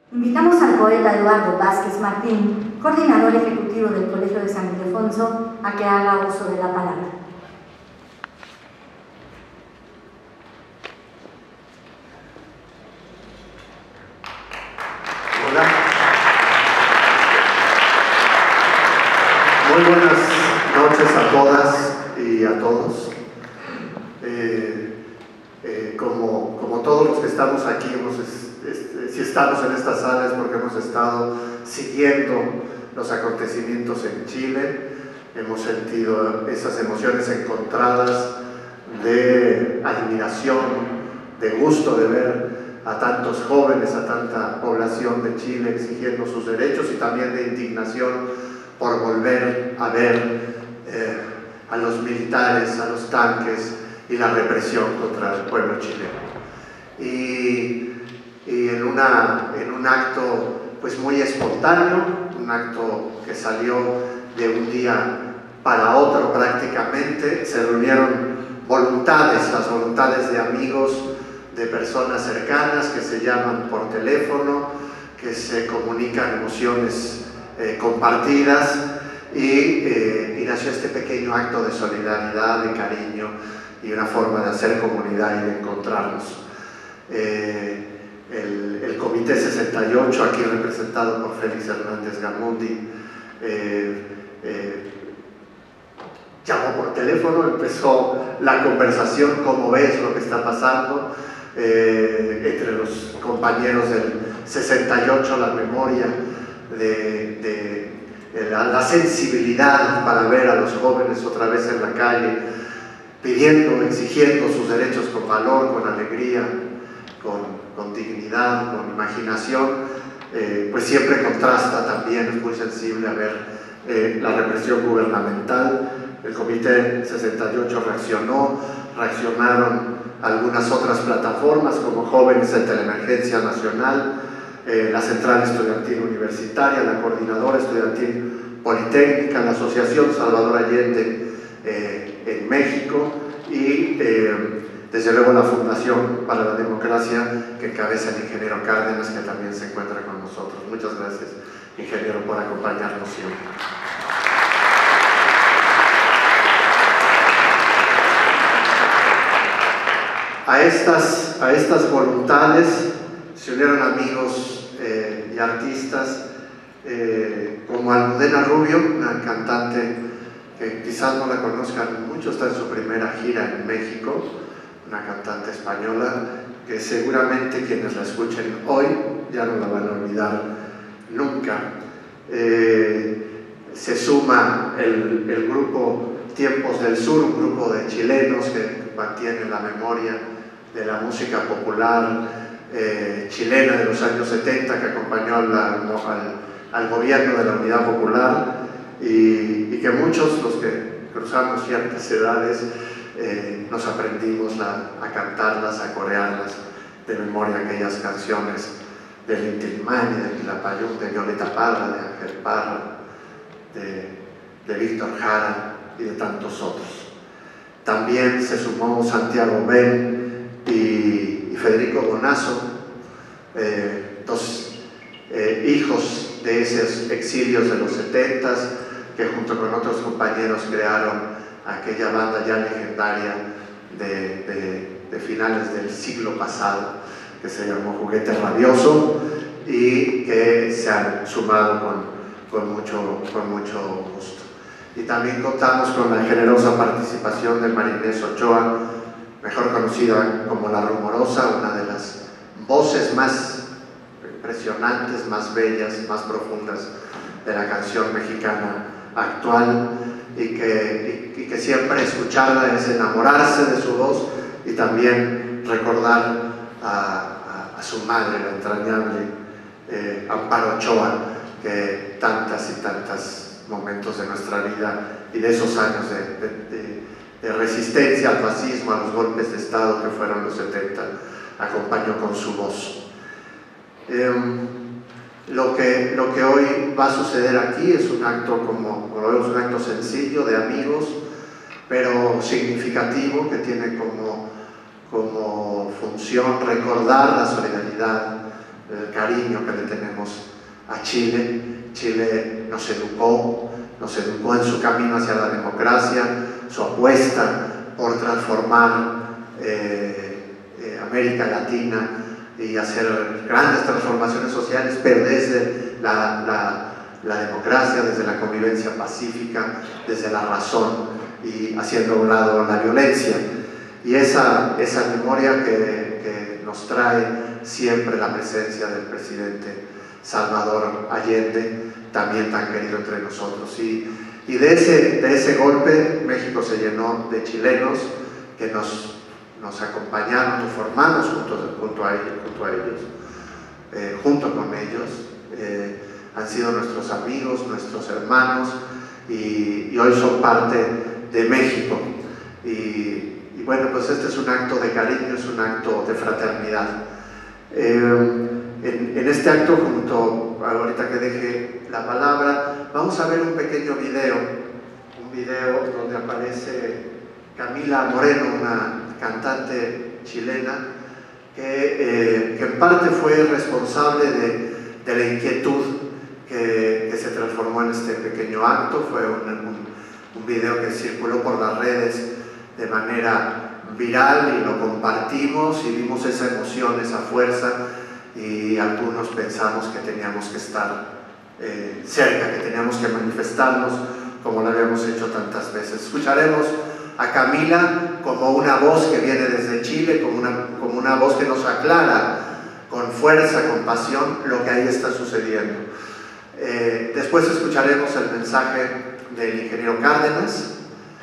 Invitamos al poeta Eduardo Vázquez Martín, coordinador ejecutivo del Colegio de San Ildefonso, a que haga uso de la palabra. Hola. Muy buenas noches a todas y a todos. Como todos los que estamos aquí, si estamos en esta sala es porque hemos estado siguiendo los acontecimientos en Chile, hemos sentido esas emociones encontradas de admiración, de gusto de ver a tantos jóvenes, a tanta población de Chile exigiendo sus derechos, y también de indignación por volver a ver a los militares, a los tanques y la represión contra el pueblo chileno. Y en un acto pues muy espontáneo, un acto que salió de un día para otro prácticamente, se reunieron voluntades, las voluntades de amigos, de personas cercanas que se llaman por teléfono, que se comunican emociones compartidas, y nació este pequeño acto de solidaridad, de cariño y una forma de hacer comunidad y de encontrarnos. El Comité 68, aquí representado por Félix Hernández Gamundi, llamó por teléfono, empezó la conversación: ¿cómo ves lo que está pasando? Entre los compañeros del 68, la memoria la sensibilidad para ver a los jóvenes otra vez en la calle, pidiendo, exigiendo sus derechos con valor, con alegría, con dignidad, con imaginación, pues siempre contrasta también, es muy sensible a ver la represión gubernamental. El Comité 68 reaccionaron algunas otras plataformas como Jóvenes ante la Emergencia Nacional, la Central Estudiantil Universitaria, la Coordinadora Estudiantil Politécnica, la Asociación Salvador Allende en México, y desde luego la Fundación para la Democracia, que encabeza el ingeniero Cárdenas, que también se encuentra con nosotros. Muchas gracias, ingeniero, por acompañarnos siempre. A estas voluntades se unieron amigos y artistas como Almudena Rubio, una cantante que quizás no la conozcan mucho, está en su primera gira en México, una cantante española que seguramente quienes la escuchen hoy ya no la van a olvidar nunca. Se suma el grupo Tiempos del Sur, un grupo de chilenos que mantiene la memoria de la música popular chilena de los años 70, que acompañó al gobierno de la Unidad Popular, y que muchos, los que cruzamos ciertas edades, nos aprendimos a cantarlas, a corearlas de memoria, aquellas canciones del Inti Illimani, de Quilapayún, de Violeta Parra, de Ángel Parra, de Víctor Jara y de tantos otros. También se sumó Santiago Ben y Federico Bonazo, dos hijos de esos exilios de los 70s, que junto con otros compañeros crearon aquella banda ya legendaria de finales del siglo pasado, que se llamó Juguete Rabioso, y que se han sumado con mucho gusto. Y también contamos con la generosa participación de María Inés Ochoa, mejor conocida como La Rumorosa, una de las voces más impresionantes, más bellas, más profundas de la canción mexicana actual, y que siempre escucharla es enamorarse de su voz y también recordar a su madre, la entrañable Amparo Ochoa, que tantas y tantos momentos de nuestra vida y de esos años de resistencia al fascismo, a los golpes de Estado que fueron los 70, acompañó con su voz. Lo que hoy va a suceder aquí es un acto, como lo vemos, un acto sencillo de amigos, pero significativo, que tiene como función recordar la solidaridad el cariño que le tenemos a Chile. Chile nos educó en su camino hacia la democracia, su apuesta por transformar América Latina y hacer grandes transformaciones sociales, pero desde la democracia, desde la convivencia pacífica, desde la razón y haciendo a un lado la violencia. Y esa memoria que nos trae siempre la presencia del presidente Salvador Allende, también tan querido entre nosotros. Y de ese golpe México se llenó de chilenos que nos acompañaron, nos formamos junto con ellos. Han sido nuestros amigos, nuestros hermanos, y hoy son parte de México. Y bueno, pues este es un acto de cariño, es un acto de fraternidad. En este acto, ahorita que deje la palabra, vamos a ver un pequeño video, donde aparece Camila Moreno, una cantante chilena que en parte fue responsable de la inquietud que se transformó en este pequeño acto. Fue un video que circuló por las redes de manera viral y lo compartimos y vimos esa emoción, esa fuerza, y algunos pensamos que teníamos que estar cerca, que teníamos que manifestarnos como lo habíamos hecho tantas veces. Escucharemos a Camila como una voz que viene desde Chile, como una voz que nos aclara con fuerza, con pasión, lo que ahí está sucediendo. Después escucharemos el mensaje del ingeniero Cárdenas,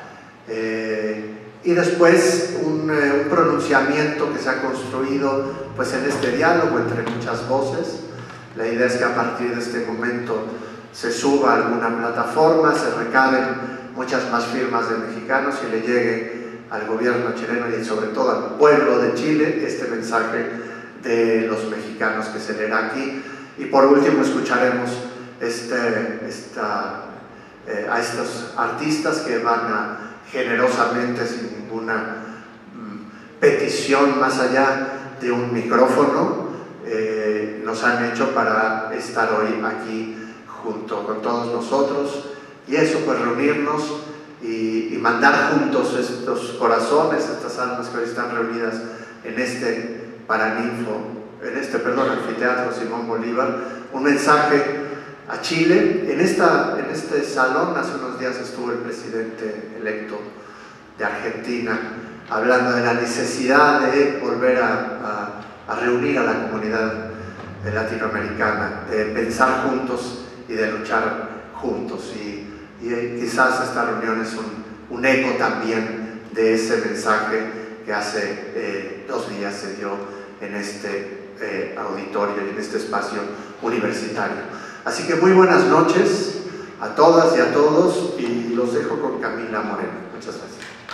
y después un pronunciamiento que se ha construido pues en este diálogo entre muchas voces. La idea es que a partir de este momento se suba a alguna plataforma, se recaben muchas más firmas de mexicanos y le llegue al gobierno chileno y sobre todo al pueblo de Chile este mensaje de los mexicanos que se leerá aquí. Y por último escucharemos a estos artistas que van generosamente, sin ninguna petición más allá de un micrófono, nos han hecho para estar hoy aquí junto con todos nosotros, y eso, pues reunirnos y mandar juntos estos corazones, estas almas que hoy están reunidas en este anfiteatro Simón Bolívar, un mensaje a Chile. En este salón hace unos días estuvo el presidente electo de Argentina hablando de la necesidad de volver a reunir a la comunidad latinoamericana, de pensar juntos y de luchar juntos, y quizás esta reunión es un eco también de ese mensaje que hace 2 días se dio en este auditorio y en este espacio universitario. Así que muy buenas noches a todas y a todos, y los dejo con Camila Moreno. Muchas gracias.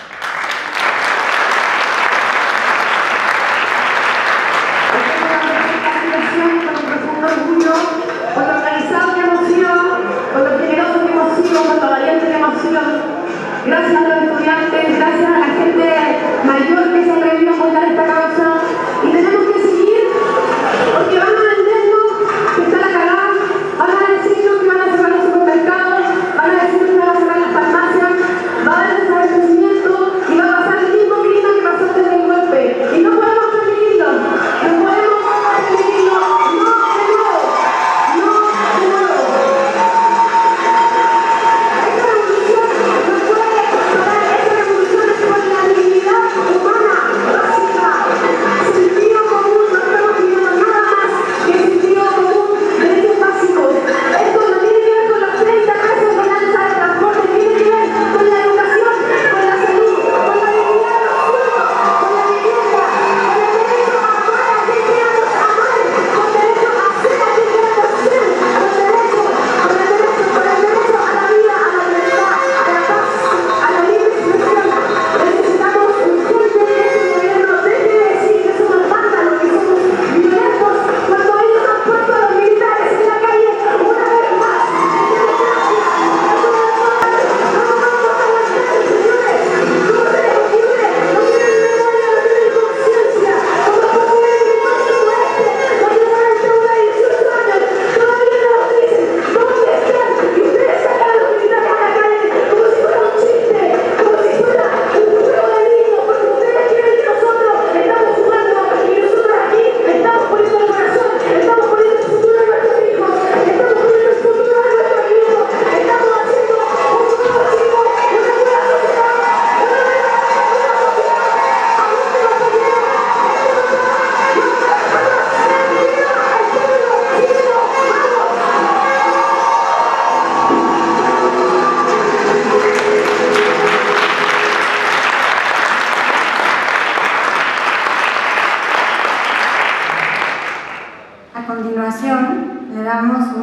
Con un profundo orgullo, con lo organizado que hemos sido, con lo generoso que hemos sido, con lo valiente que hemos sido. Gracias a los estudiantes, gracias a la gente mayor que se ha atrevido a apoyar esta causa, y tenemos que seguir, porque van a vendernos que está la cagada, van a decirnos que van a cerrar los supermercados, van a decirnos que van a cerrar las farmacias, va a haber desabastecimiento y va a pasar el mismo clima que pasó desde el golpe, y no podemos permitirlo, no podemos permitirlo, no de nuevo. Esta revolución no puede parar, esta revolución es por la dignidad humana básica.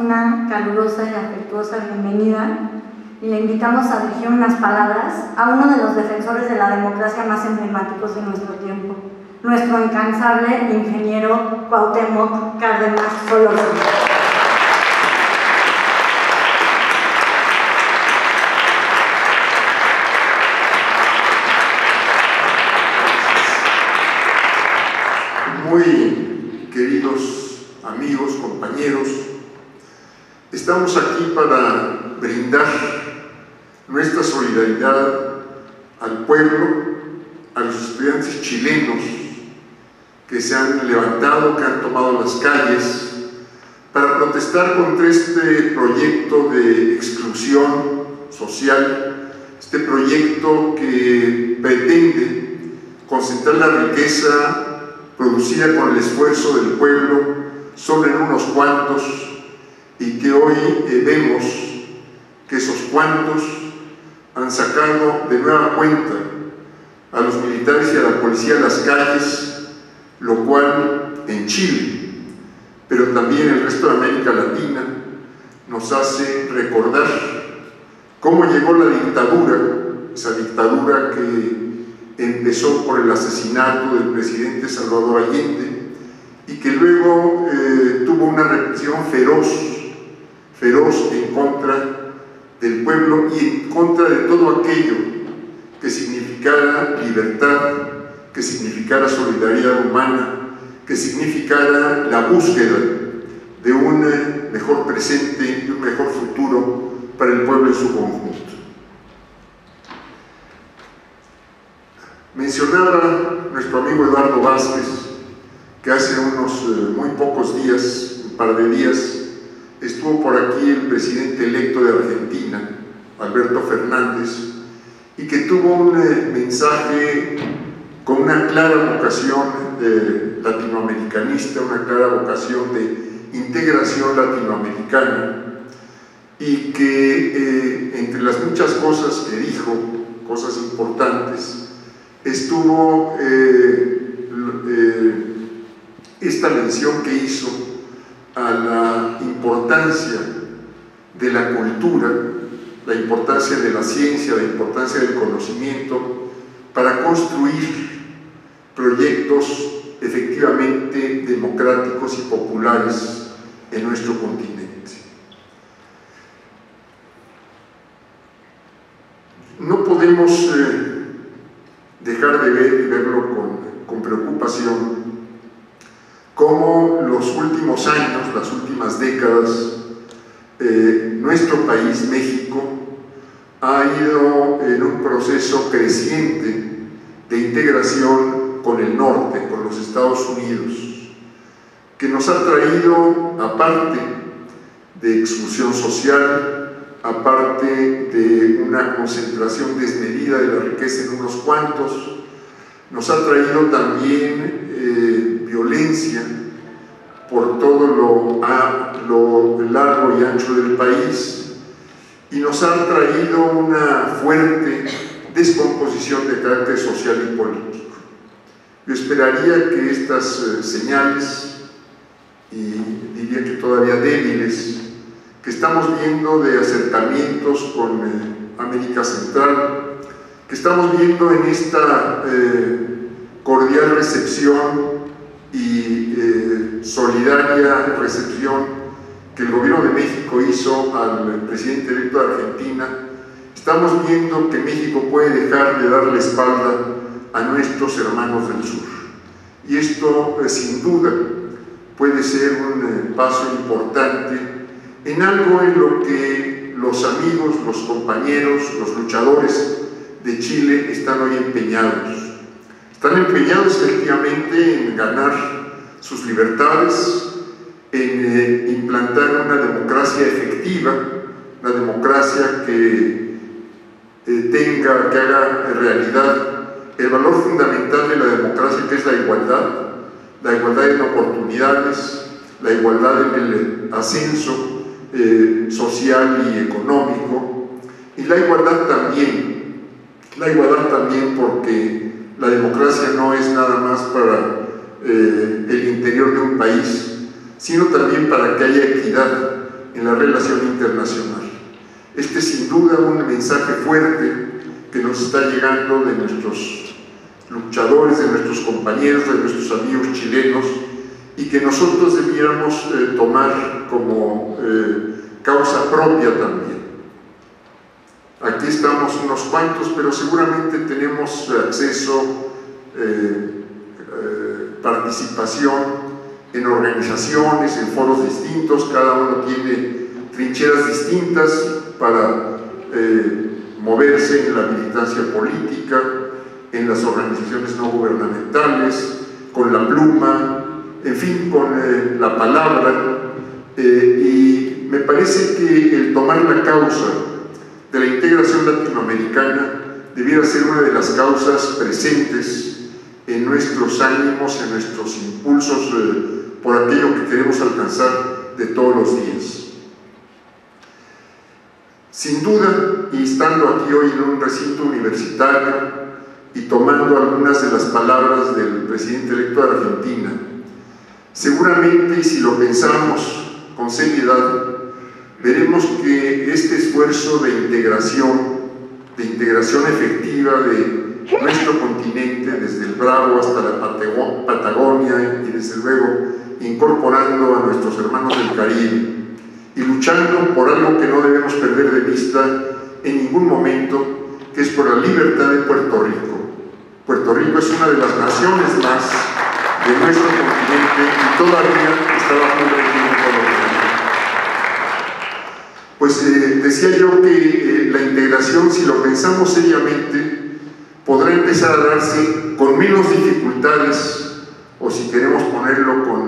una calurosa y afectuosa bienvenida y le invitamos a dirigir unas palabras a uno de los defensores de la democracia más emblemáticos de nuestro tiempo, nuestro incansable ingeniero Cuauhtémoc Cárdenas Solórzano. Muy queridos amigos, compañeros, estamos aquí para brindar nuestra solidaridad al pueblo, a los estudiantes chilenos que se han levantado, que han tomado las calles para protestar contra este proyecto de exclusión social, este proyecto que pretende concentrar la riqueza producida con el esfuerzo del pueblo solo en unos cuantos, y que hoy vemos que esos cuantos han sacado de nueva cuenta a los militares y a la policía a las calles, lo cual en Chile, pero también en el resto de América Latina, nos hace recordar cómo llegó la dictadura, esa dictadura que empezó por el asesinato del presidente Salvador Allende y que luego tuvo una represión feroz en contra del pueblo y en contra de todo aquello que significara libertad, que significara solidaridad humana, que significara la búsqueda de un mejor presente y un mejor futuro para el pueblo en su conjunto. Mencionaba nuestro amigo Eduardo Vázquez que hace unos muy pocos días, un par de días, estuvo por aquí el presidente electo de Argentina, Alberto Fernández, y que tuvo un mensaje con una clara vocación latinoamericanista, una clara vocación de integración latinoamericana, y que entre las muchas cosas que dijo, cosas importantes, estuvo esta mención que hizo a la importancia de la cultura, la importancia de la ciencia, la importancia del conocimiento para construir proyectos efectivamente democráticos y populares en nuestro continente. No podemos dejar de ver y verlo con preocupación cómo los últimos años, las últimas décadas, nuestro país, México, ha ido en un proceso creciente de integración con el norte, con los Estados Unidos, que nos ha traído, aparte de exclusión social, aparte de una concentración desmedida de la riqueza en unos cuantos, nos ha traído también violencia por todo lo largo y ancho del país, y nos ha traído una fuerte descomposición de carácter social y político. Yo esperaría que estas señales, y diría que todavía débiles, que estamos viendo de acercamientos con América Central, que estamos viendo en esta cordial recepción y solidaria recepción que el gobierno de México hizo al presidente electo de Argentina, estamos viendo que México puede dejar de dar la espalda a nuestros hermanos del sur. Y esto, sin duda, puede ser un paso importante en algo en lo que los amigos, los compañeros, los luchadores de Chile están hoy empeñados. Están empeñados efectivamente en ganar sus libertades, en implantar una democracia efectiva, una democracia que haga realidad el valor fundamental de la democracia, que es la igualdad en oportunidades, la igualdad en el ascenso social y económico, y la igualdad también porque la democracia no es nada más para el interior de un país, sino también para que haya equidad en la relación internacional. Este es sin duda un mensaje fuerte que nos está llegando de nuestros luchadores, de nuestros compañeros, de nuestros amigos chilenos, y que nosotros debiéramos tomar como causa propia también. Aquí estamos unos cuantos, pero seguramente tenemos acceso, participación en organizaciones, en foros distintos, cada uno tiene trincheras distintas para moverse en la militancia política, en las organizaciones no gubernamentales, con la pluma, en fin, con la palabra, y me parece que el tomar la causa de la integración latinoamericana debiera ser una de las causas presentes en nuestros ánimos, en nuestros impulsos por aquello que queremos alcanzar de todos los días. Sin duda, y estando aquí hoy en un recinto universitario y tomando algunas de las palabras del presidente electo de Argentina, seguramente, y si lo pensamos con seriedad, veremos que este esfuerzo de integración efectiva de nuestro continente, desde el Bravo hasta la Patagonia, y desde luego incorporando a nuestros hermanos del Caribe, y luchando por algo que no debemos perder de vista en ningún momento, que es por la libertad de Puerto Rico. Puerto Rico es una de las naciones más de nuestro continente y todavía está bajo un régimen colonial. Pues decía yo que la integración, si lo pensamos seriamente, podrá empezar a darse con menos dificultades, o si queremos ponerlo con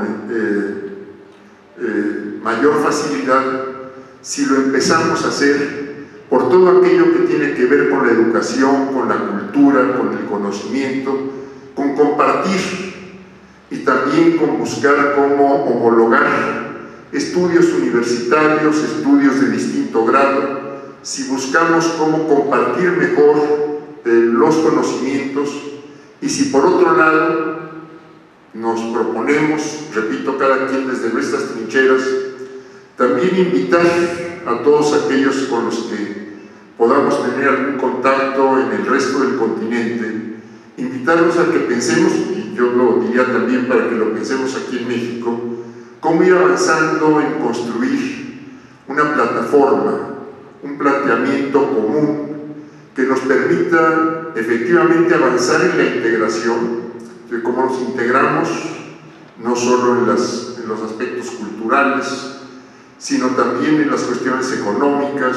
mayor facilidad, si lo empezamos a hacer por todo aquello que tiene que ver con la educación, con la cultura, con el conocimiento, con compartir, y también con buscar cómo homologar estudios universitarios, estudios de distinto grado, si buscamos cómo compartir mejor los conocimientos, y si por otro lado nos proponemos, repito, cada quien desde nuestras trincheras, también invitar a todos aquellos con los que podamos tener algún contacto en el resto del continente, invitarlos a que pensemos, y yo lo diría también para que lo pensemos aquí en México, cómo ir avanzando en construir una plataforma, un planteamiento común que nos permita efectivamente avanzar en la integración, de cómo nos integramos, no solo en los aspectos culturales, sino también en las cuestiones económicas,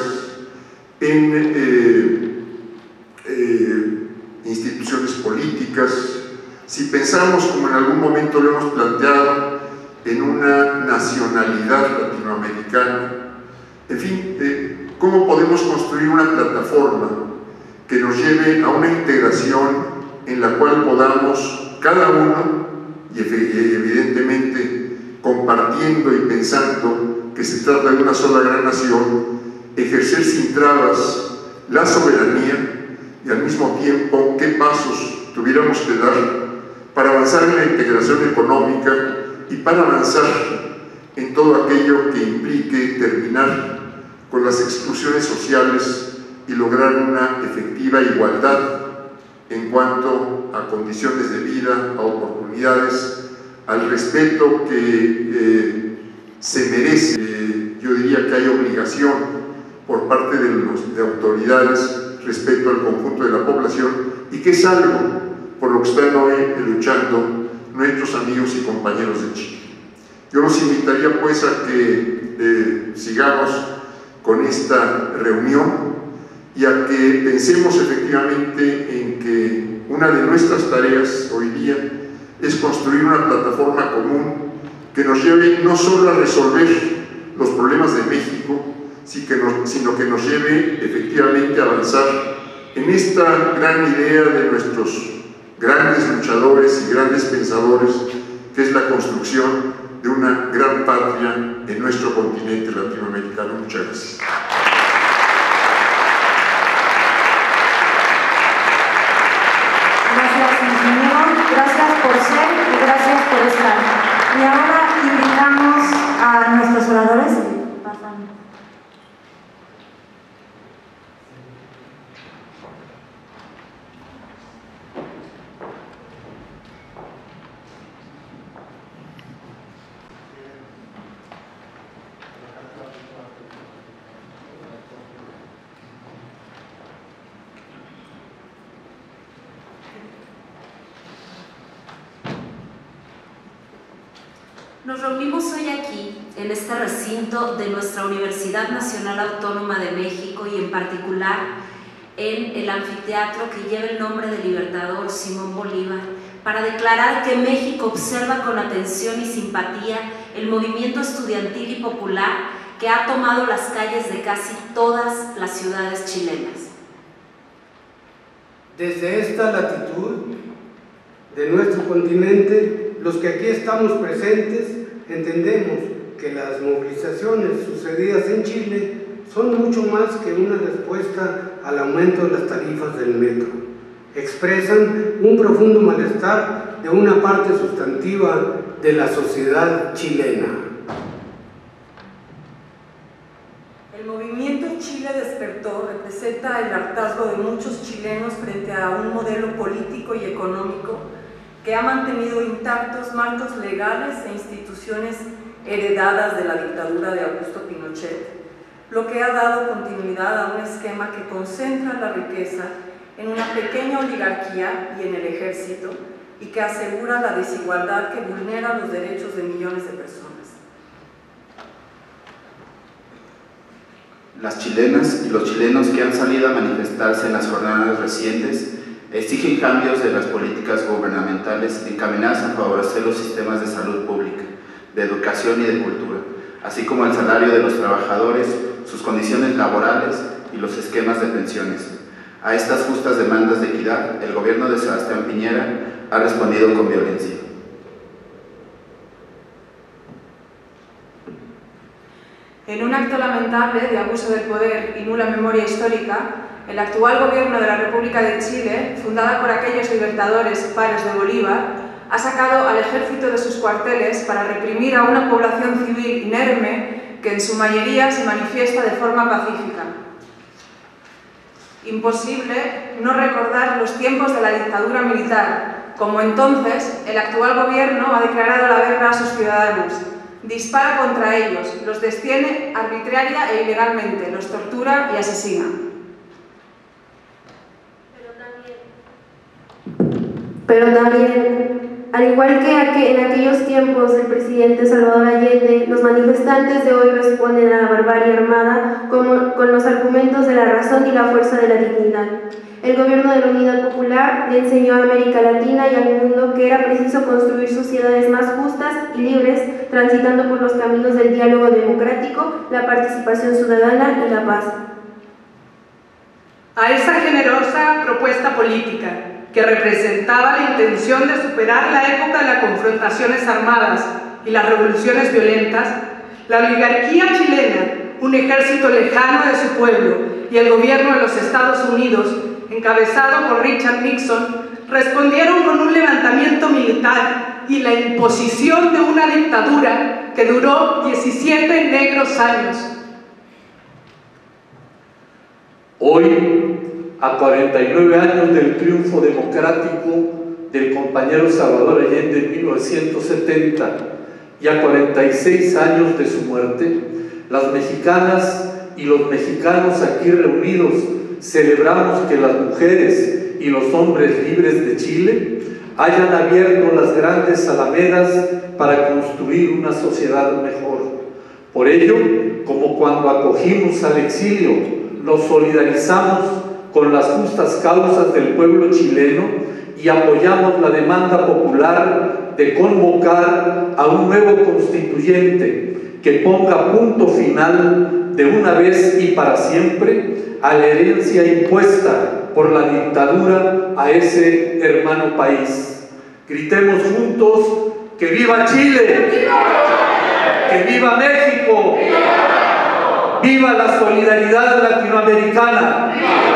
en instituciones políticas. Si pensamos, como en algún momento lo hemos planteado, en una nacionalidad latinoamericana, en fin, cómo podemos construir una plataforma que nos lleve a una integración en la cual podamos cada uno, y evidentemente compartiendo y pensando que se trata de una sola gran nación, ejercer sin trabas la soberanía, y al mismo tiempo qué pasos tuviéramos que dar para avanzar en la integración económica y para avanzar en todo aquello que implique terminar con las exclusiones sociales y lograr una efectiva igualdad en cuanto a condiciones de vida, a oportunidades, al respeto que se merece. Yo diría que hay obligación por parte de autoridades respecto al conjunto de la población, y que es algo por lo que están hoy luchando nuestros amigos y compañeros de Chile. Yo los invitaría pues a que sigamos con esta reunión y a que pensemos efectivamente en que una de nuestras tareas hoy día es construir una plataforma común que nos lleve no solo a resolver los problemas de México, sino que nos lleve efectivamente a avanzar en esta gran idea de nuestros grandes luchadores y grandes pensadores, que es la construcción de una gran patria en nuestro continente latinoamericano. Muchas gracias. Gracias, ingeniero. Gracias por ser y gracias por estar. Y ahora invitamos a nuestros oradores. Pasan. Nos reunimos hoy aquí, en este recinto de nuestra Universidad Nacional Autónoma de México y en particular en el anfiteatro que lleva el nombre del libertador Simón Bolívar, para declarar que México observa con atención y simpatía el movimiento estudiantil y popular que ha tomado las calles de casi todas las ciudades chilenas. Desde esta latitud de nuestro continente, los que aquí estamos presentes entendemos que las movilizaciones sucedidas en Chile son mucho más que una respuesta al aumento de las tarifas del metro. Expresan un profundo malestar de una parte sustantiva de la sociedad chilena. El movimiento Chile despertó representa el hartazgo de muchos chilenos frente a un modelo político y económico que ha mantenido intactos marcos legales e instituciones heredadas de la dictadura de Augusto Pinochet, lo que ha dado continuidad a un esquema que concentra la riqueza en una pequeña oligarquía y en el ejército, y que asegura la desigualdad que vulnera los derechos de millones de personas. Las chilenas y los chilenos que han salido a manifestarse en las jornadas recientes exigen cambios de las políticas gubernamentales encaminadas a favorecer los sistemas de salud pública, de educación y de cultura, así como el salario de los trabajadores, sus condiciones laborales y los esquemas de pensiones. A estas justas demandas de equidad, el gobierno de Sebastián Piñera ha respondido con violencia. En un acto lamentable de abuso del poder y nula memoria histórica, el actual gobierno de la República de Chile, fundada por aquellos libertadores pares de Bolívar, ha sacado al ejército de sus cuarteles para reprimir a una población civil inerme que en su mayoría se manifiesta de forma pacífica. Imposible no recordar los tiempos de la dictadura militar, como entonces el actual gobierno ha declarado la guerra a sus ciudadanos, dispara contra ellos, los detiene arbitraria e ilegalmente, los tortura y asesina. Pero también, al igual que en aquellos tiempos del presidente Salvador Allende, los manifestantes de hoy responden a la barbarie armada con los argumentos de la razón y la fuerza de la dignidad. El gobierno de la Unidad Popular le enseñó a América Latina y al mundo que era preciso construir sociedades más justas y libres, transitando por los caminos del diálogo democrático, la participación ciudadana y la paz. A esa generosa propuesta política, que representaba la intención de superar la época de las confrontaciones armadas y las revoluciones violentas, la oligarquía chilena, un ejército lejano de su pueblo y el gobierno de los Estados Unidos, encabezado por Richard Nixon, respondieron con un levantamiento militar y la imposición de una dictadura que duró 17 negros años. Hoy, a 49 años del triunfo democrático del compañero Salvador Allende en 1970 y a 46 años de su muerte, las mexicanas y los mexicanos aquí reunidos celebramos que las mujeres y los hombres libres de Chile hayan abierto las grandes alamedas para construir una sociedad mejor. Por ello, como cuando acogimos al exilio, nos solidarizamos con las justas causas del pueblo chileno y apoyamos la demanda popular de convocar a un nuevo constituyente que ponga punto final de una vez y para siempre a la herencia impuesta por la dictadura a ese hermano país. Gritemos juntos: ¡que viva Chile! ¡Que viva México! ¡Viva la solidaridad latinoamericana!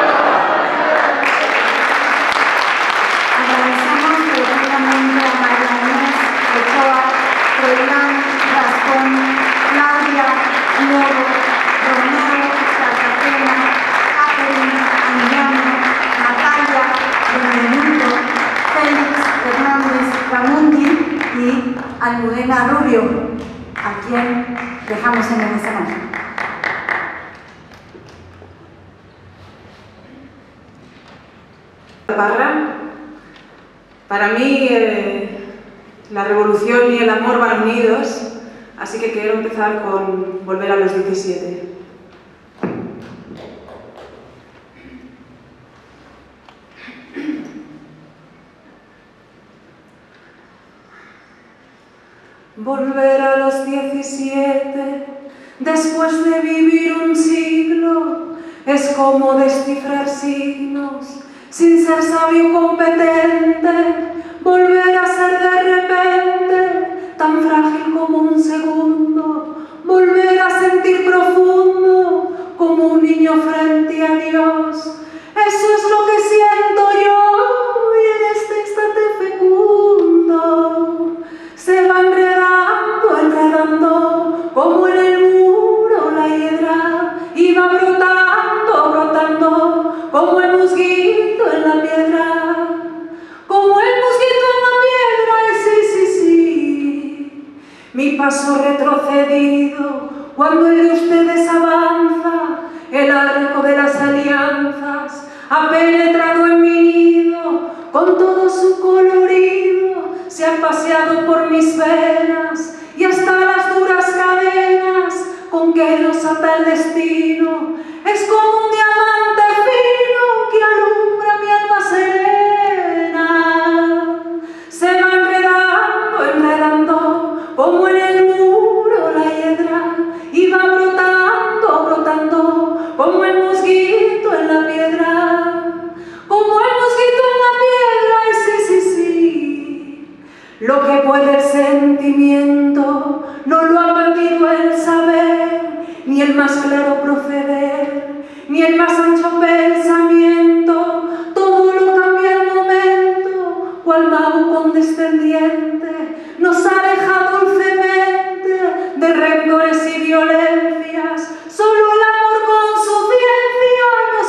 Agradecemos profundamente a María Inés Ochoa, Froilán, Rascón, Claudia, Lobo, Romero, Cartagena, Catherine, Emiliano, Natalia, Benvenuto, Félix Hernández Ramundi y Almudena Rubio, a quien dejamos en el escenario. Para mí, La revolución y el amor van unidos, así que quiero empezar con Volver a los 17. Volver a los 17, después de vivir un siglo, es como descifrar signos, sin ser sabio competente. Volver a ser de repente, tan frágil como un segundo. Volver a sentir profundo, como un niño frente a Dios. Eso es lo que siento yo, y en este instante fecundo se va enredando, enredando, como en el muro la hiedra, y va brotando, brotando, como el musguito en la piedra, como el musguito en la piedra, y sí, sí, sí. Mi paso retrocedido, cuando el de ustedes avanza, el arco de las alianzas ha penetrado en mi nido, con todo su colorido, se ha paseado por mis venas, y hasta las duras cadenas con que nos ata el destino, es como un diamante fino que alumbra mi alma serena. Se va enredando, enredando, como en el muro la hiedra, y va brotando, brotando, como el mosquito en la piedra, como el mosquito en la piedra, y sí, sí, sí. Lo que puede el sentimiento no lo ha perdido el saber, ni el más claro proceder, ni el más ancho pensamiento. Todo lo cambia al momento, cual mago condescendiente nos ha dejado dulcemente de rencores y violencias. Solo el amor con su ciencia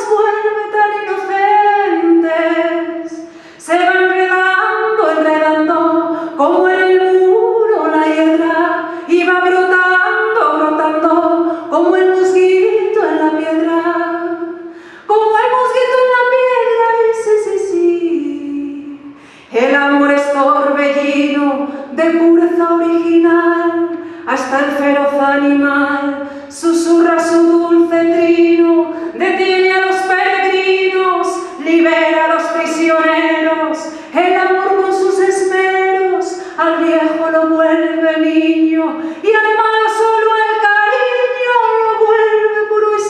nos vuelve tan inocentes. Se va enredando, enredando, como en el muro la hiedra, y va brotando, brotando, como el mosquito en la piedra, como el mosquito en la piedra, y sí, sí, sí. El amor es torbellino de pureza original, hasta el feroz animal susurra su dulce trino, detiene a los peregrinos, libera a los prisioneros. El amor con sus esmeros al viejo lo vuelve niño, y al malo solo el cariño lo vuelve puro y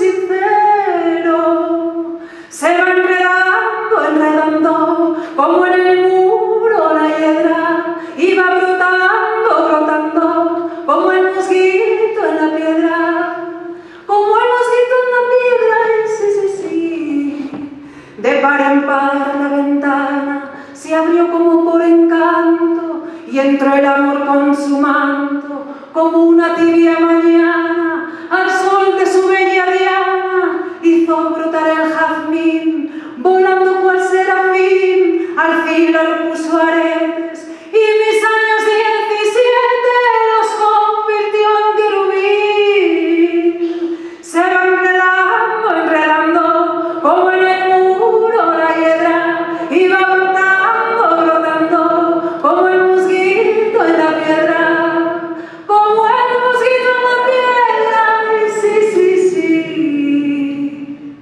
sincero. Se va enredando, enredando, como en el muro la hiedra, y va brotando, brotando, como el mosquito en la piedra, como el mosquito en la piedra, y sí, sí, sí. De par en par la ventana se abrió como por encanto, y entró el amor con su manto, como una tibia mañana, al sol de su bella diana, hizo brotar el jazmín, volando cual serafín, al fin le puso aretes, y mis años 17 los convirtió en querubín. Se va enredando, enredando, como en el muro la hiedra, y va brotando, brotando, como el mosquito en la piedra, como el mosquito en la piedra, y sí, sí, sí.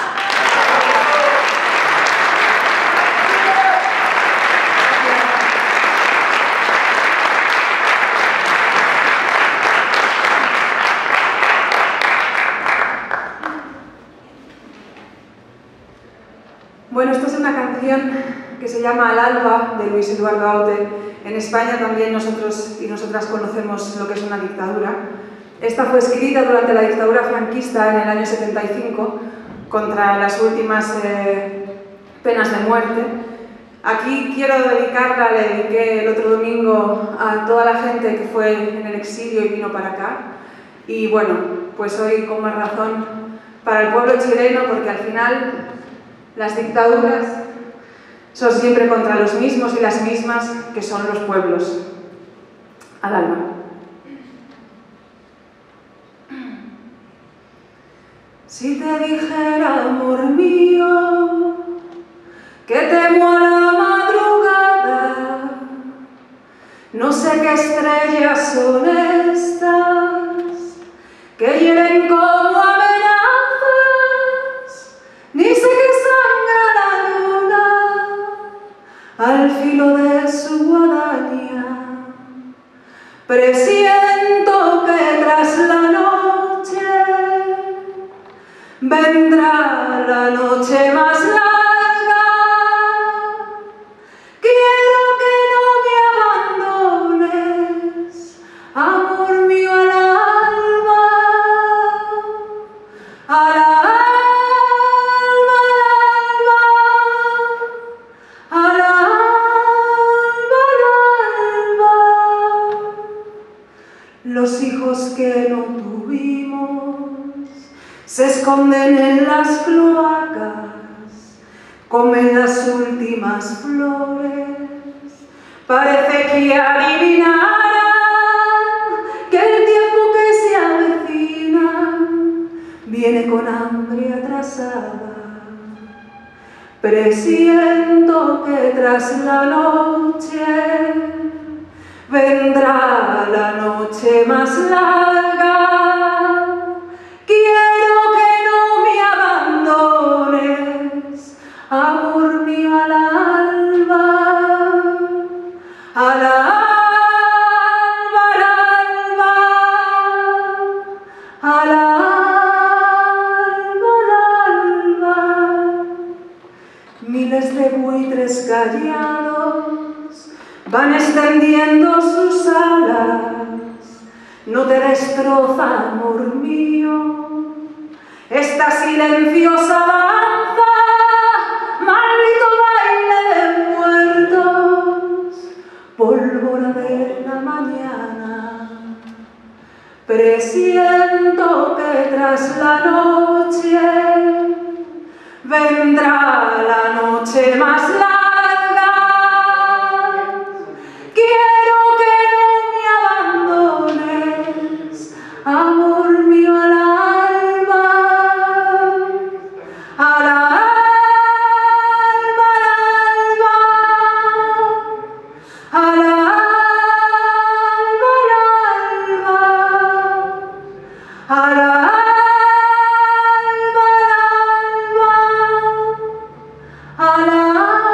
Bueno, esta es una canción que se llama Al alba, de Luis Eduardo Aute. En España también nosotros y nosotras conocemos lo que es una dictadura. Esta fue escrita durante la dictadura franquista en el año 75 contra las últimas penas de muerte. Aquí quiero dedicarla, le dediqué el otro domingo a toda la gente que fue en el exilio y vino para acá. Y bueno, pues hoy con más razón para el pueblo chileno, porque al final las dictaduras son siempre contra los mismos y las mismas, que son los pueblos. Al alma. Si te dijera, amor mío, que temo a la madrugada, No sé qué estrellas son estas que hieren como amenazas, ni sé que sangra la luna al filo de su guadaña. Presiento que tras la noche vendrá la noche más larga. Quiero que no me abandones, amor mío, al alma, al alma, al alma, al alma. Los hijos que no tuvimos se esconden en las cloacas, comen las últimas flores, parece que adivinaran que el tiempo que se avecina viene con hambre atrasada. Presiento que tras la noche vendrá la noche más larga. Quiero que no me abandones, amor mío, al alba, al alba, al alba, al alba, al alba. Miles de buitres callados van extendiendo sus alas. No te destroza, amor mío, esta silenciosa danza, maldito baile de muertos, pólvora de la mañana. Presiento que tras la noche vendrá la noche más larga. Quiero que no me abandones, amor mío, al alba, al alba, al alba, al alba, al alba, al alba.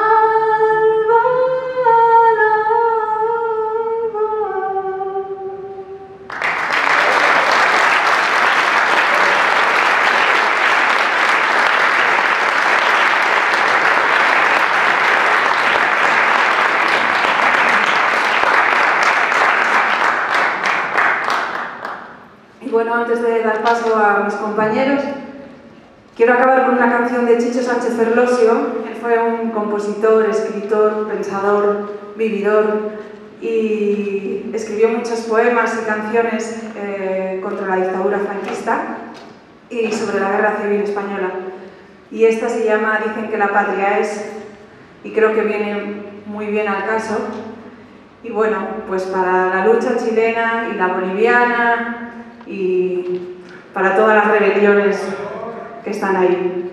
Y bueno, antes de dar paso a mis compañeros, quiero acabar con una canción de Chicho Sánchez Ferlosio. Él fue un compositor, escritor, pensador, vividor y escribió muchos poemas y canciones contra la dictadura franquista y sobre la guerra civil española. Y esta se llama Dicen que la patria es, y creo que viene muy bien al caso. Y bueno, pues para la lucha chilena y la boliviana y para todas las rebeliones que están ahí.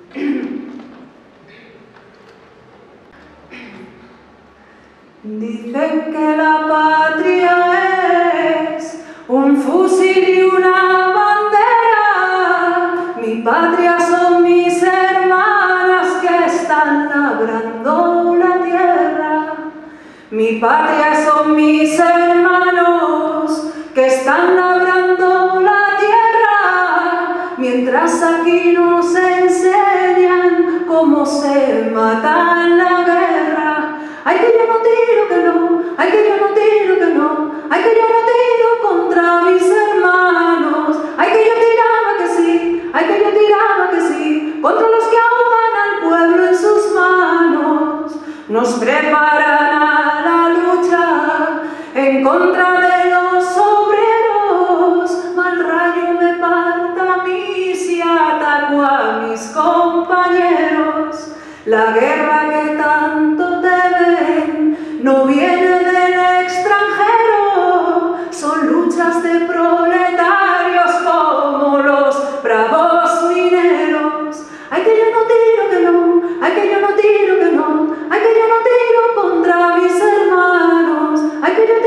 Dicen que la patria es un fusil y una bandera. Mi patria son mis hermanas que están labrando la tierra. Mi patria son mis hermanos que están labrando la tierra, mientras aquí nos enseñan cómo se mata en la guerra. Ay, que yo no tiro, que no, ay, que yo no tiro, que no, ay, que yo no tiro contra mis hermanos, ay, que yo tiraba que sí, ay, que yo tiraba que sí, contra los que ahogan al pueblo en sus manos. Nos preparan a la lucha en contra de los obreros, mal rayo me parta a mí si ataco a mis compañeros. La guerra que tanto temen no viene del extranjero, son luchas de proletarios como los bravos mineros. Ay, que yo no tiro, que no, ay, que yo no tiro, que no, ay, que yo no tiro contra mis hermanos, ay, que yo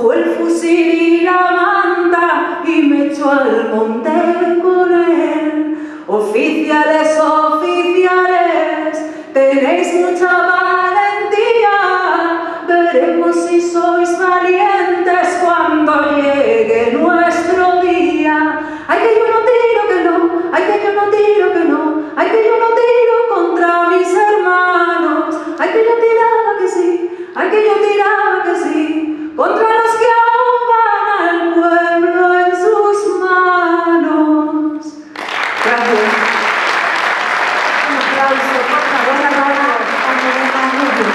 cojo el fusil y la manta y me echo al monte con él. Oficiales, oficiales, tenéis mucha valentía, veremos si sois valientes cuando llegue nuestro día. Ay, que yo no tiro que no, ay, que yo no tiro que no, ay, que yo no tiro contra mis hermanos, ay, que yo tiraba que sí, ay, que yo tiraba que sí, contra los que ahogan al pueblo en sus manos. Gracias. Un aplauso, por favor, a Almudena Rubio.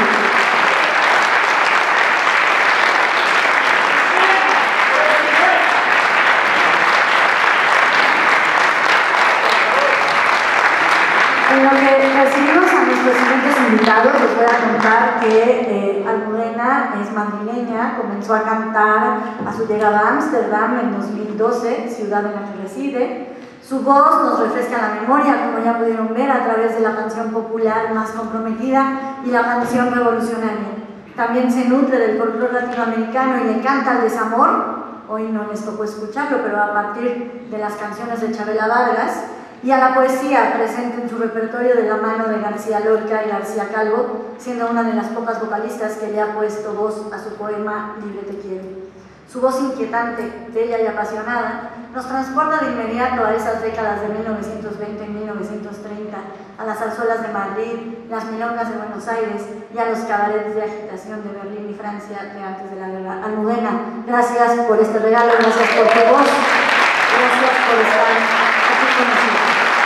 En lo que recibimos a nuestros siguientes invitados, les voy a contar que Almudena es madrileña, comenzó a cantar a su llegada a Ámsterdam en 2012, ciudad en la que reside. Su voz nos refresca la memoria, como ya pudieron ver, a través de la canción popular Más Comprometida y la canción revolucionaria. También se nutre del folclore latinoamericano y le canta al desamor. Hoy no les tocó escucharlo, pero a partir de las canciones de Chavela Vargas, y a la poesía presente en su repertorio de la mano de García Lorca y García Calvo, siendo una de las pocas vocalistas que le ha puesto voz a su poema Libre te quiero. Su voz inquietante, bella y apasionada nos transporta de inmediato a esas décadas de 1920 y 1930, a las zarzuelas de Madrid, las milongas de Buenos Aires y a los cabarets de agitación de Berlín y Francia de antes de la guerra. Almudena, gracias por este regalo, gracias por tu voz, gracias por estar aquí con nosotros.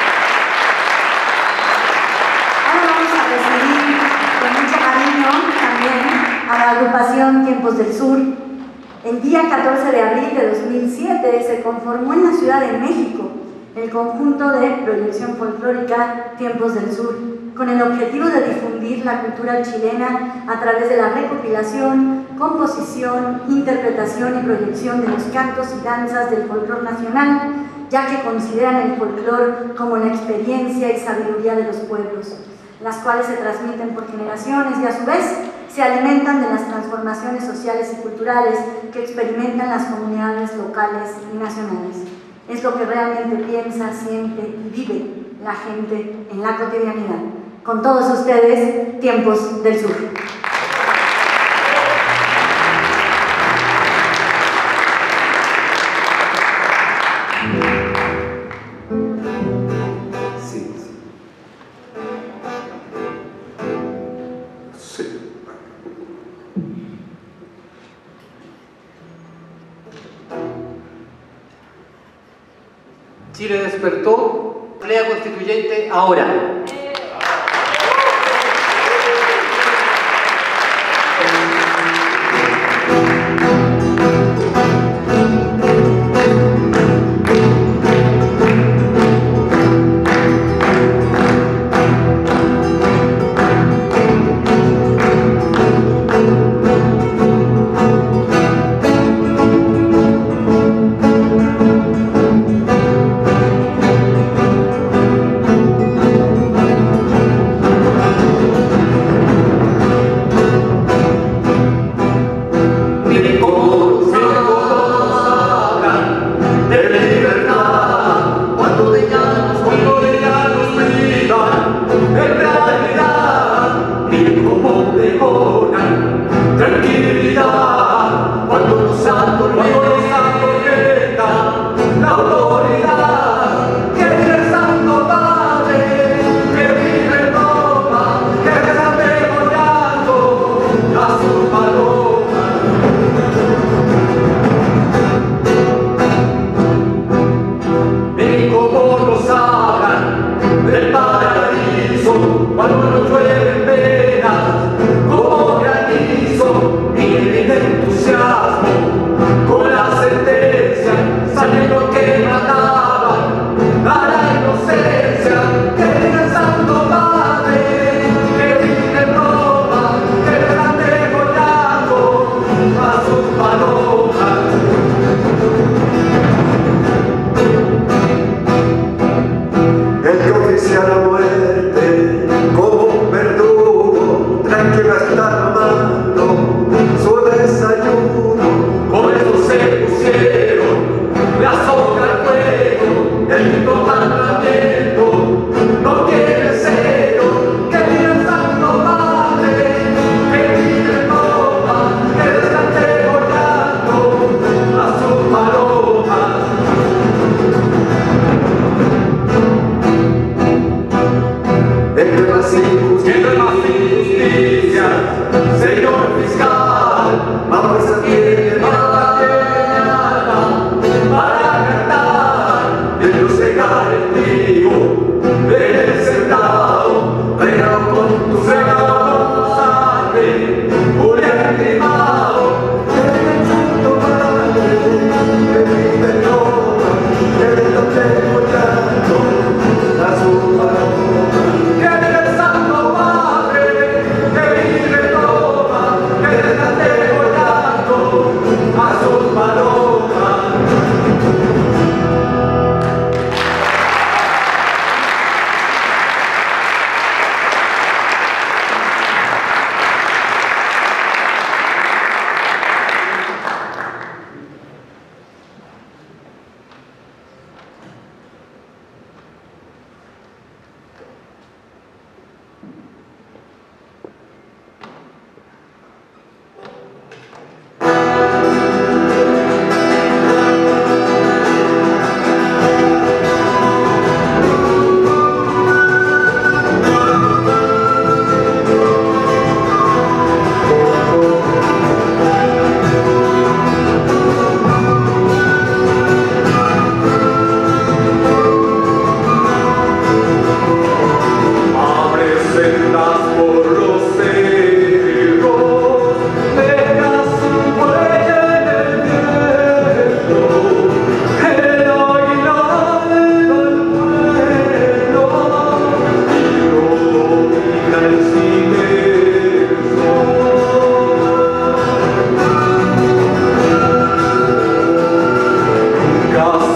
Recibir con mucho cariño también a la agrupación Tiempos del Sur. El día 14 de abril de 2007 se conformó en la Ciudad de México el conjunto de proyección folclórica Tiempos del Sur, con el objetivo de difundir la cultura chilena a través de la recopilación, composición, interpretación y proyección de los cantos y danzas del folclore nacional, ya que consideran el folclore como la experiencia y sabiduría de los pueblos, las cuales se transmiten por generaciones y a su vez se alimentan de las transformaciones sociales y culturales que experimentan las comunidades locales y nacionales. Es lo que realmente piensa, siente y vive la gente en la cotidianidad. Con todos ustedes, Tiempos del Sur. Chile despertó, Asamblea Constituyente ahora. Con las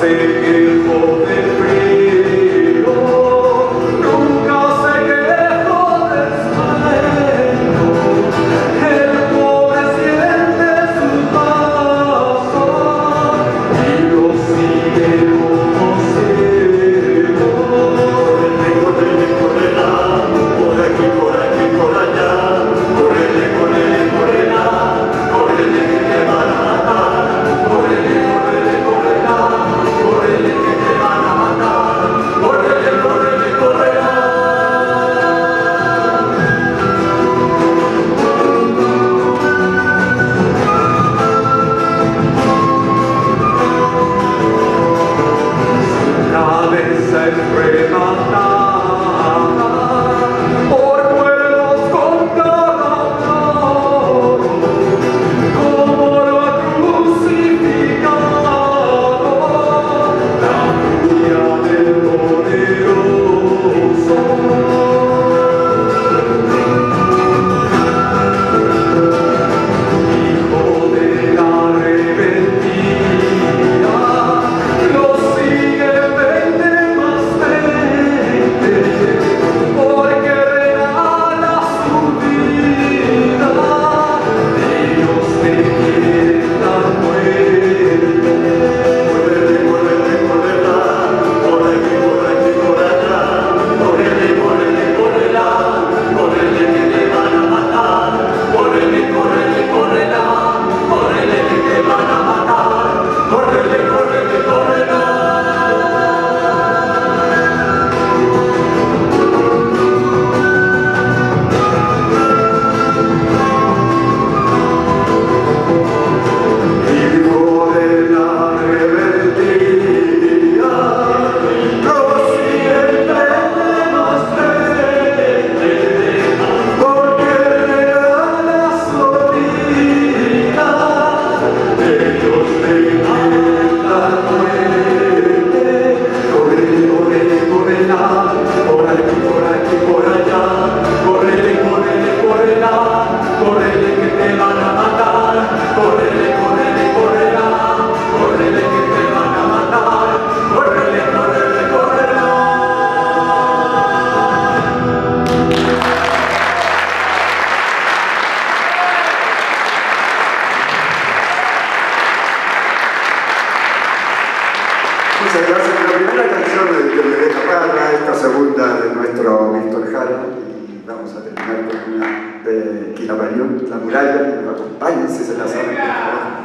Muchas gracias. La primera canción de Violeta Parra, esta segunda de nuestro Víctor Jara, y vamos a terminar con una de Quilapayún, La Muralla, y nos acompañen si se la saben, por favor.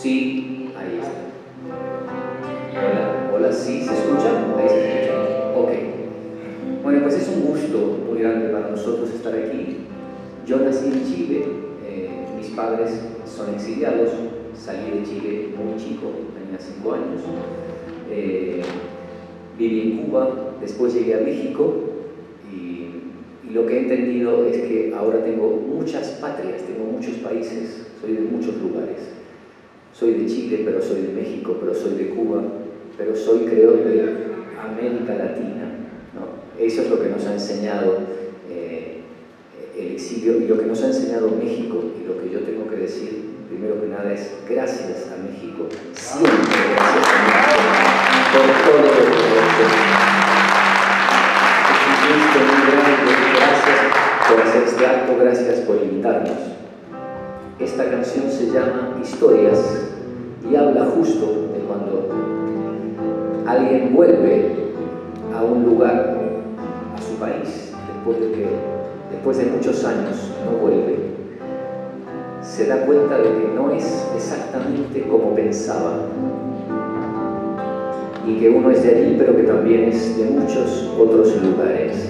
Sí, ahí está. Hola, hola, ¿sí? ¿Se escucha? Ahí se escucha. Ok. Bueno, pues es un gusto muy grande para nosotros estar aquí. Yo nací en Chile, mis padres son exiliados, salí de Chile muy chico, tenía 5 años. Viví en Cuba, después llegué a México y lo que he entendido es que ahora tengo muchas patrias, tengo muchos países, soy de muchos lugares. Soy de Chile, pero soy de México, pero soy de Cuba, pero soy, creo, de América Latina, ¿no? Eso es lo que nos ha enseñado el exilio y lo que nos ha enseñado México, y lo que yo tengo que decir, primero que nada, es gracias a México, siempre gracias a México, por todo lo que es un gusto muy grande, gracias por hacer este acto, gracias por invitarnos. Esta canción se llama Historias y habla justo de cuando alguien vuelve a un lugar, a su país, después de muchos años no vuelve, se da cuenta de que no es exactamente como pensaba y que uno es de allí pero que también es de muchos otros lugares.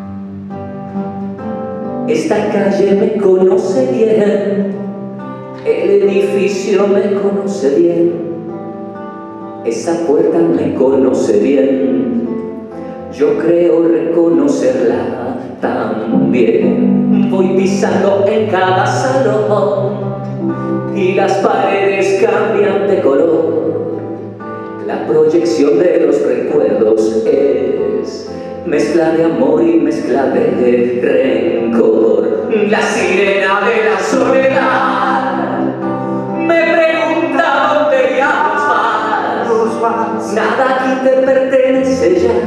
Esta calle me conoce bien, el edificio me conoce bien, esa puerta me conoce bien, yo creo reconocerla también. Voy pisando en cada salón y las paredes cambian de color. La proyección de los recuerdos es mezcla de amor y mezcla de rencor. La sirena de la soledad me pregunta dónde diablos vas. Nada aquí te pertenece ya.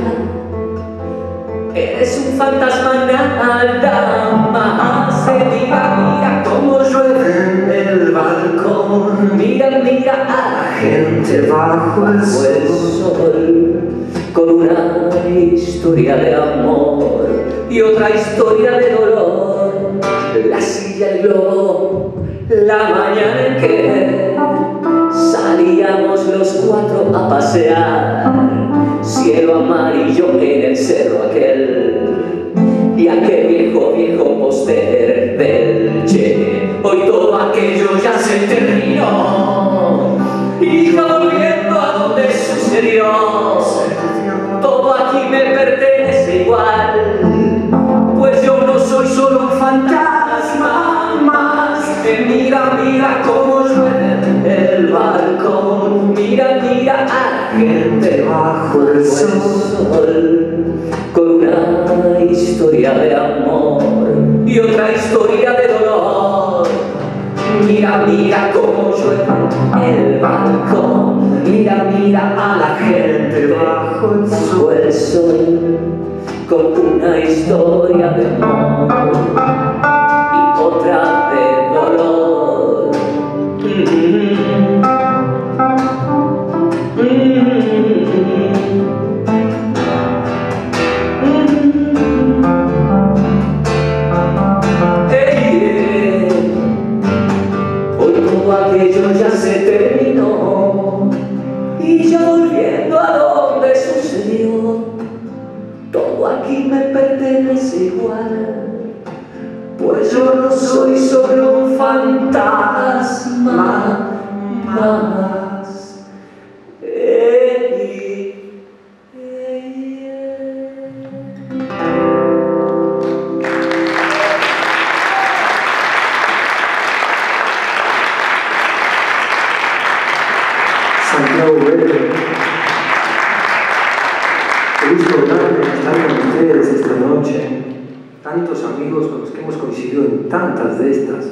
Eres un fantasma nada más. Mira, mira cómo llueve en el balcón. Mira, mira a la gente bajo el sol, con una historia de amor y otra historia de dolor. La silla, el globo, la mañana en que salíamos los 4 a pasear, cielo amarillo en el cerro aquel y aquel viejo, viejo póster del Che. Hoy todo aquello ya se terminó y yo volviendo a donde sucedió. Todo aquí me pertenece igual, pues yo no soy solo un fantasma más. Mira, mira cómo llueve el balcón. Mira, mira a la gente bajo el sol, con una historia de amor y otra historia de dolor. Mira, mira cómo llueve el balcón. Mira, mira a la gente bajo el sol, con una historia de amor y otra de dolor. Hoy todo aquello ya se terminó y yo volviendo a donde sucedió. Todo aquí me pertenece igual, pues yo no soy solo un fantasma más. Santiago Verde, qué gusto grande estar con ustedes esta noche. Tantos amigos con los que hemos coincidido en tantas de estas,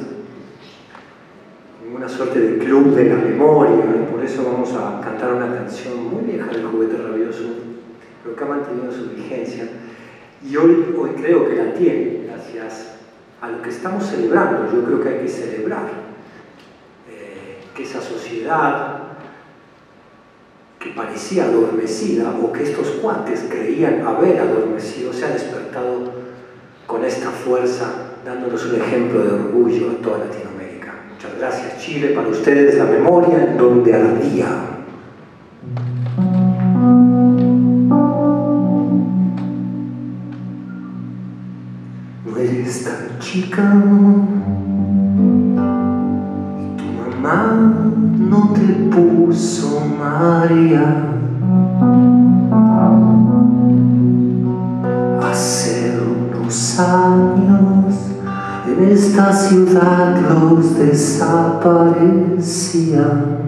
en una suerte de club de la memoria, y por eso vamos a cantar una canción muy vieja del Juguete Rabioso, pero que ha mantenido su vigencia, y hoy creo que la tiene, gracias a lo que estamos celebrando. Yo creo que hay que celebrar que esa sociedad que parecía adormecida, o que estos cuates creían haber adormecido, se ha despertado con esta fuerza, dándonos un ejemplo de orgullo a toda Latinoamérica. Muchas gracias. gracias Chile, para ustedes la memoria en donde ardía. No eres tan chica, tu mamá no te puso María. Hace unos años en esta ciudad los desaparecían.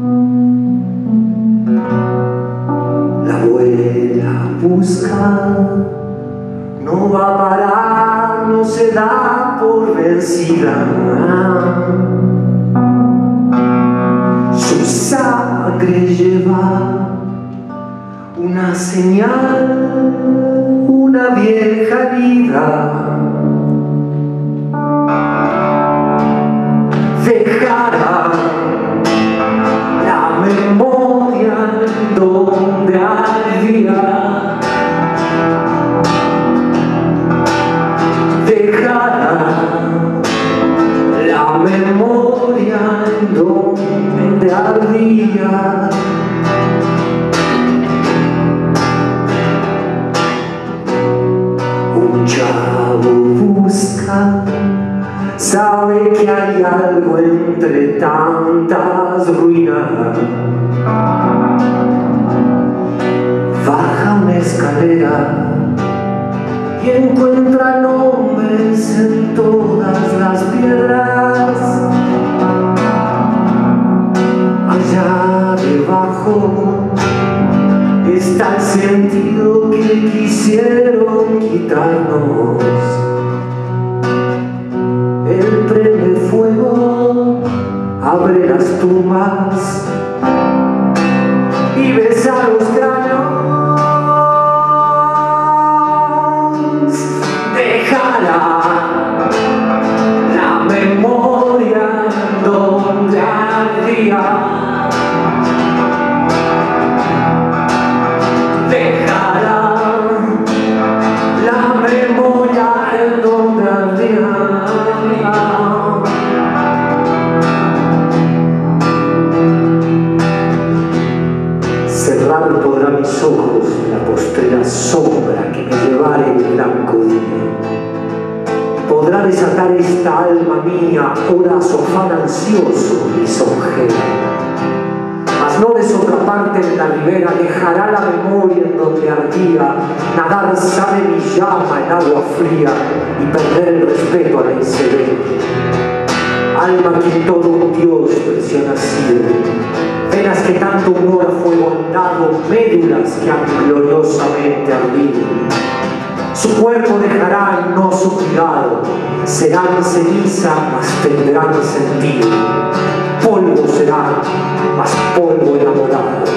La abuela busca, no va a parar, no se da por vencida. Su sangre lleva una señal, una vieja vida. Dejará la memoria donde ardía. Dejará la memoria donde ardía. Un chavo busca, sabe que hay algo entre tantas ruinas. Baja una escalera y encuentra nombres en todas las piedras. Allá debajo está el sentido que quisieron quitarnos. El prende fuego, abre las tumbas y besa los cráneos. Dejará la memoria donde ardía. Dejará la memoria en donde ardía. Cerrar podrá mis ojos la postrera sombra que me llevara el blanco día. Podrá desatar esta alma mía, ora sofán ansioso lisonjera. Mas no de otra parte en la ribera, dejará la memoria en donde ardía. Nadar sabe mi llama en agua fría y perder el respeto a la inserera. Alma que todo un dios presiona cielo, venas que tanto humor a fuego han dado, médulas que han gloriosamente ardido. Su cuerpo dejará y no su cuidado, serán ceniza, mas tendrán sentido. Polvo será, mas polvo enamorado.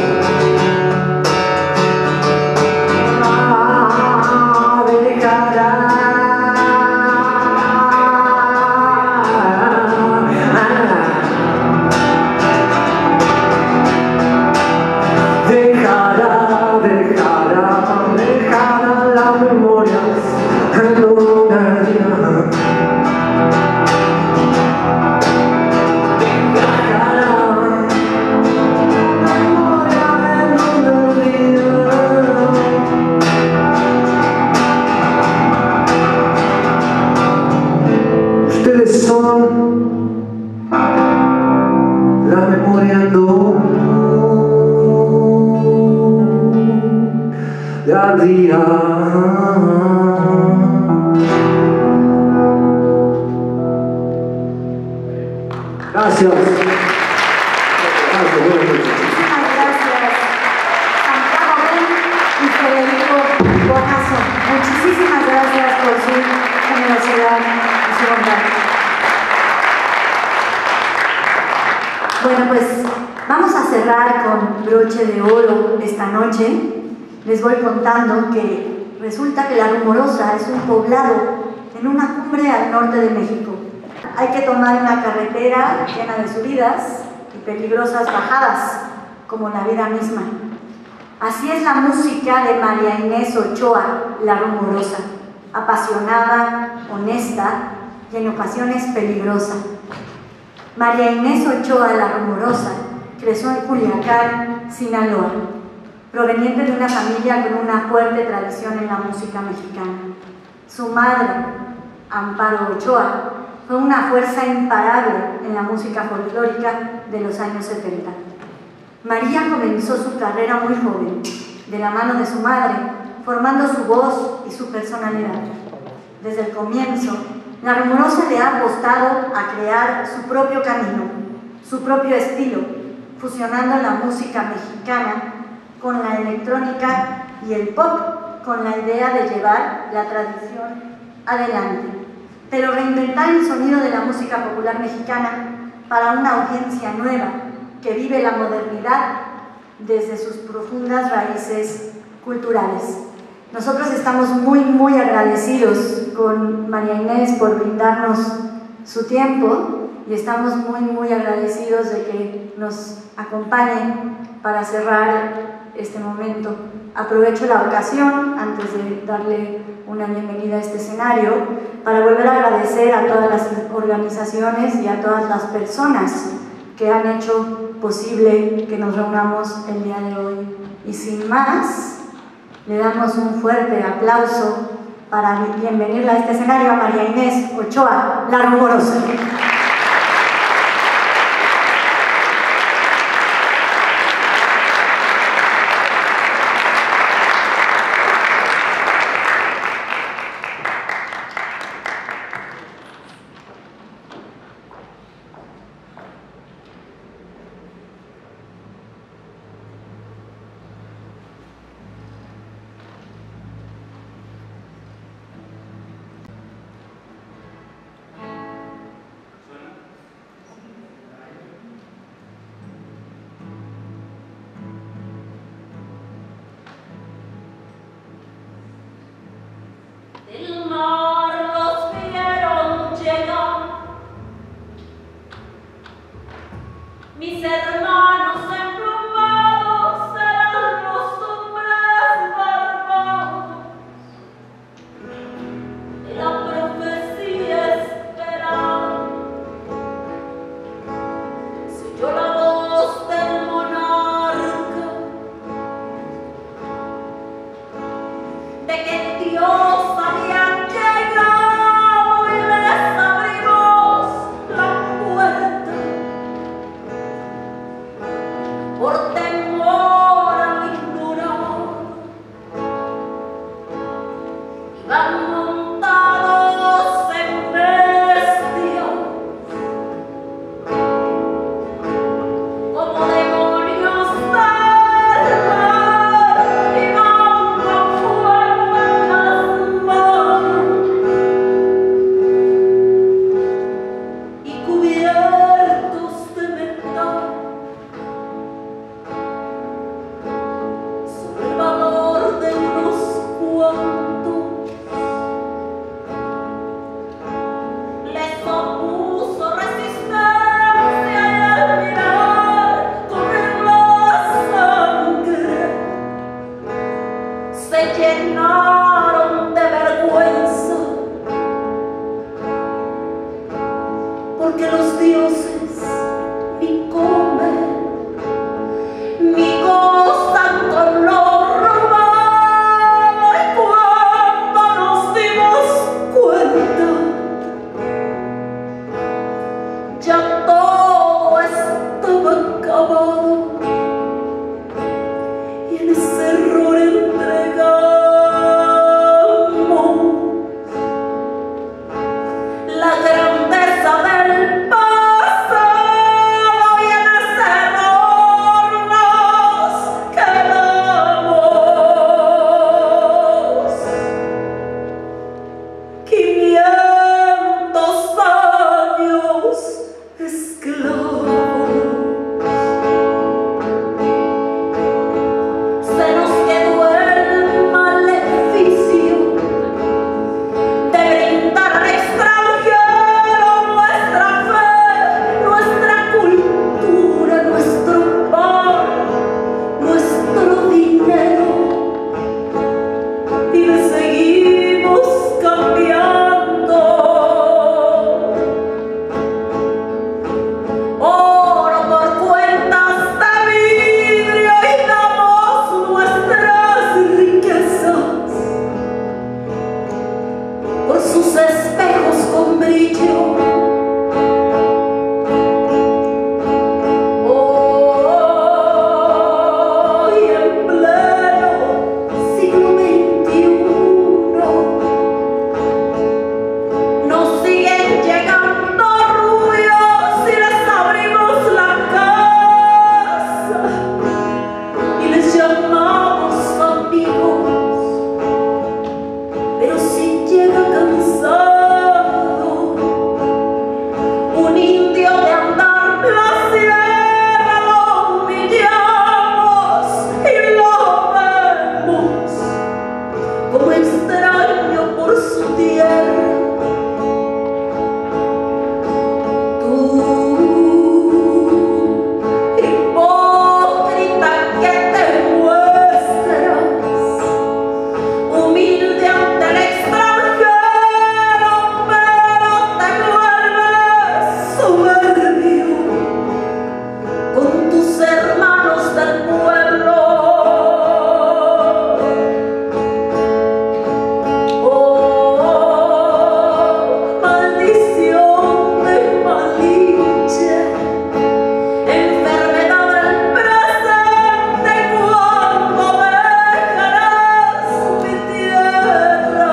Gracias. Muchísimas gracias, Santiago Ben y Federico Bonazo. Muchísimas gracias por su generosidad y su bondad. Bueno, pues vamos a cerrar con broche de oro esta noche. Les voy contando que resulta que La Rumorosa es un poblado en una cumbre al norte de México. Hay que tomar una carretera llena de subidas y peligrosas bajadas, como la vida misma. Así es la música de María Inés Ochoa, La Rumorosa, apasionada, honesta y en ocasiones peligrosa. María Inés Ochoa La Rumorosa creció en Culiacán, Sinaloa, proveniente de una familia con una fuerte tradición en la música mexicana. Su madre, Amparo Ochoa, fue una fuerza imparable en la música folclórica de los años 70. María comenzó su carrera muy joven, de la mano de su madre, formando su voz y su personalidad. Desde el comienzo, La Rumorosa le ha apostado a crear su propio camino, su propio estilo, fusionando la música mexicana con la electrónica y el pop, con la idea de llevar la tradición adelante, pero reinventar el sonido de la música popular mexicana para una audiencia nueva que vive la modernidad desde sus profundas raíces culturales. Nosotros estamos muy agradecidos con María Inés por brindarnos su tiempo y estamos muy agradecidos de que nos acompañen para cerrar este momento. Aprovecho la ocasión, antes de darle una bienvenida a este escenario, para volver a agradecer a todas las organizaciones y a todas las personas que han hecho posible que nos reunamos el día de hoy. Y sin más, le damos un fuerte aplauso para bienvenirla a este escenario a María Inés Ochoa La Rumorosa. Mis hermanos emplumados serán los hombres barbados de la profecía esperada. Soy yo la voz del monarca, de que Dios había llegado y les abrimos la puerta. Por temor a lo ignorado, iban montados en bestias, como demonios del mar, iban con fuego en las manos y cubiertos de metal. con tus hermanos del pueblo. Oh, maldición de Malinche, enfermedad del presente, ¿cuándo dejarás mi tierra?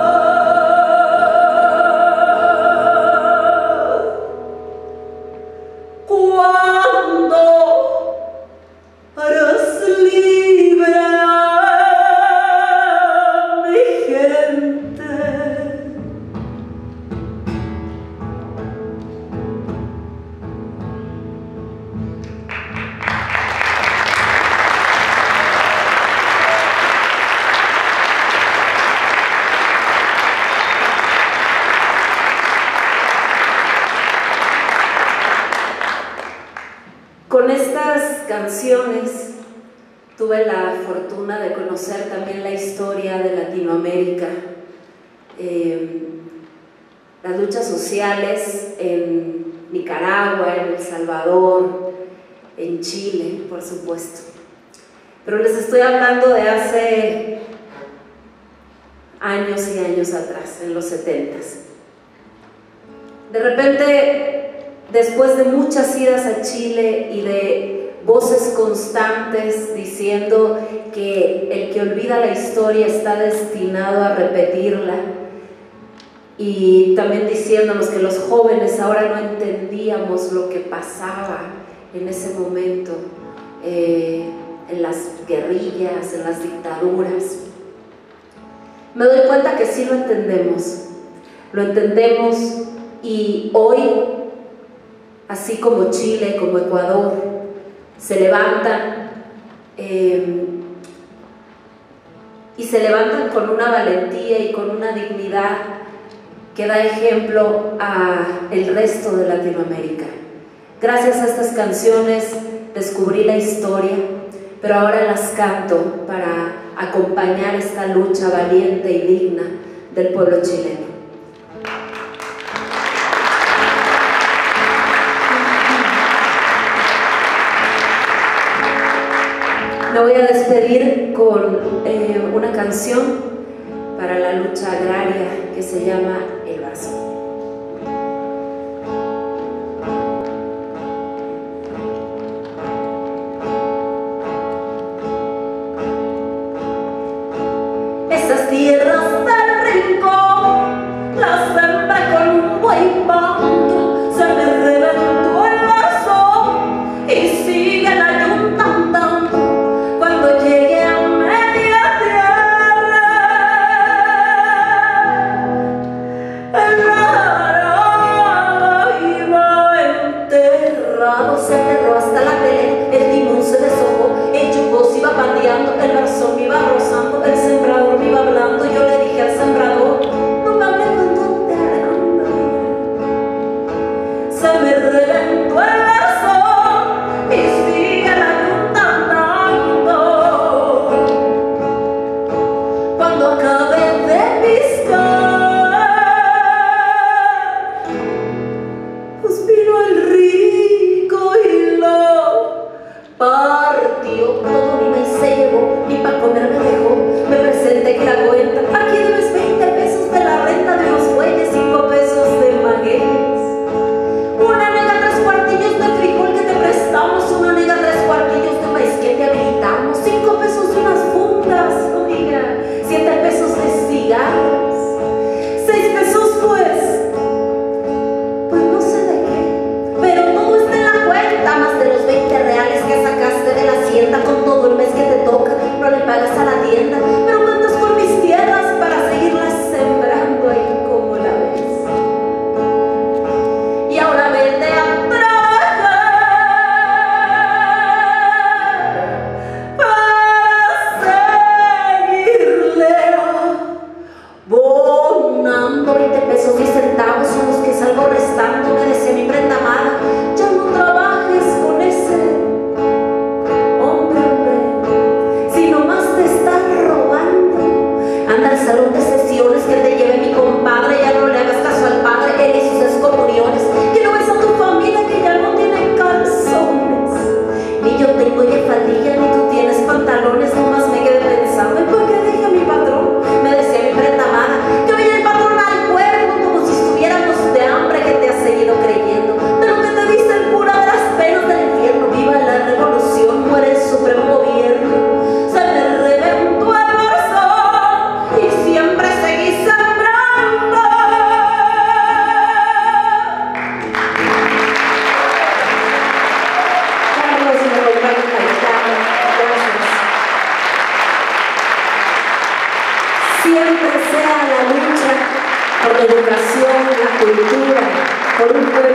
¿Cuándo harás libre a mi gente? Con estas canciones tuve la fortuna de conocer también la historia de Latinoamérica, las luchas sociales en Nicaragua, en El Salvador, en Chile, por supuesto. Pero les estoy hablando de hace años y años atrás, en los 70s. De repente, después de muchas idas a Chile y de voces constantes diciendo que el que olvida la historia está destinado a repetirla, y también diciéndonos que los jóvenes ahora no entendíamos lo que pasaba en ese momento, en las guerrillas, en las dictaduras, me doy cuenta que sí lo entendemos, y hoy, así como Chile, como Ecuador, se levantan y se levantan con una valentía y con una dignidad que da ejemplo al resto de Latinoamérica. Gracias a estas canciones descubrí la historia, pero ahora las canto para acompañar esta lucha valiente y digna del pueblo chileno. Me voy a despedir con una canción para la lucha agraria que se llama El Vaso. Esas tierras del rincón las sembré con un buen panto, se me reventó el vaso y sigue la yunta andando. Cuando llegue a media tierra,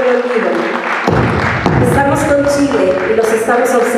olvido. Estamos con Chile y los estamos observando.